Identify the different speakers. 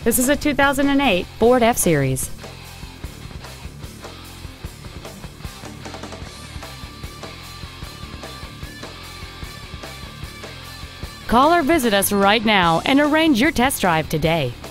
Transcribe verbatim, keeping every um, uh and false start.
Speaker 1: This is a two thousand eight Ford F-Series. Call or visit us right now and arrange your test drive today.